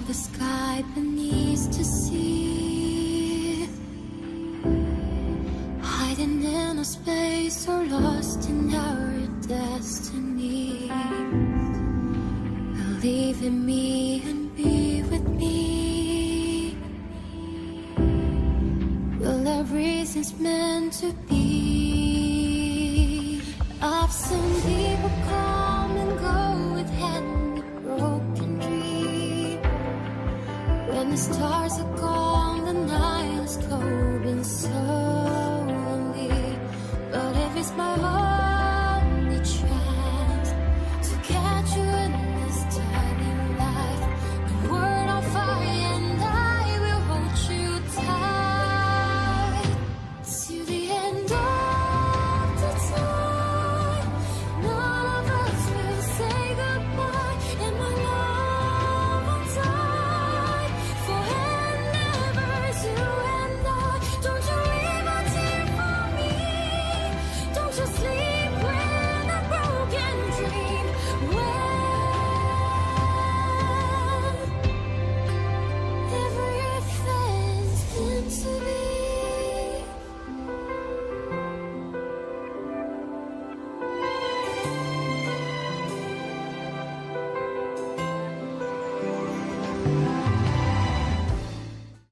the sky beneath to see, hiding in a space or lost in our destiny. Believe in me and be with me. Well, everything's meant to be. I've seen people come and go with hand broken dream. When the stars are